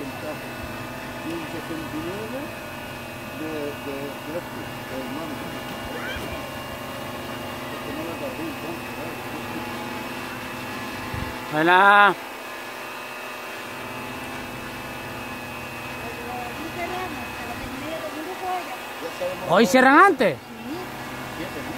centavos. Y el 69 de hermano. Porque no la guardé entonces, Buena. Hoy cierran antes. ¿sabes?